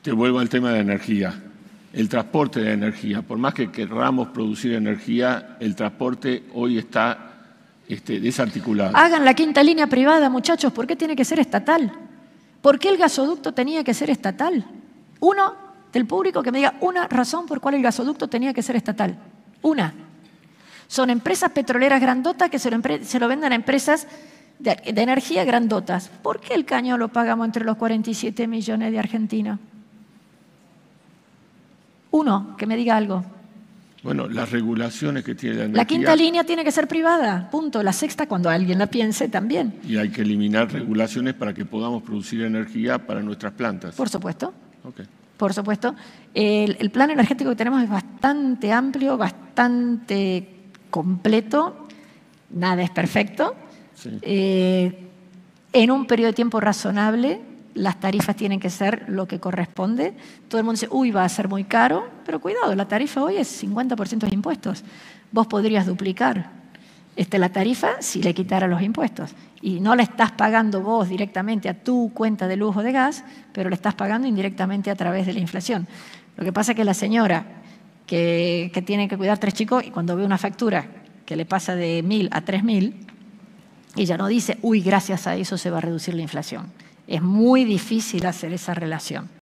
Te vuelvo al tema de la energía. El transporte de energía. Por más que querramos producir energía, el transporte hoy está desarticulado. Hagan la quinta línea privada, muchachos. ¿Por qué tiene que ser estatal? ¿Por qué el gasoducto tenía que ser estatal? Uno del público que me diga una razón por cuál el gasoducto tenía que ser estatal. Una. Son empresas petroleras grandotas que se lo venden a empresas de energía grandotas. ¿Por qué el cañón lo pagamos entre los 47 millones de argentinos? Uno, que me diga algo. Bueno, las regulaciones que tiene la energía. La quinta línea tiene que ser privada, punto. La sexta, cuando alguien la piense, también. Y hay que eliminar regulaciones para que podamos producir energía para nuestras plantas. Por supuesto. Okay. Por supuesto. El plan energético que tenemos es bastante amplio, bastante completo. Nada es perfecto. Sí. En un periodo de tiempo razonable. Las tarifas tienen que ser lo que corresponde. Todo el mundo dice, uy, va a ser muy caro, pero cuidado, la tarifa hoy es 50% de impuestos. Vos podrías duplicar la tarifa si le quitara los impuestos. Y no la estás pagando vos directamente a tu cuenta de luz o de gas, pero le estás pagando indirectamente a través de la inflación. Lo que pasa es que la señora que tiene que cuidar 3 chicos y cuando ve una factura que le pasa de 1.000 a 3.000, ella no dice, uy, gracias a eso se va a reducir la inflación. Es muy difícil hacer esa relación.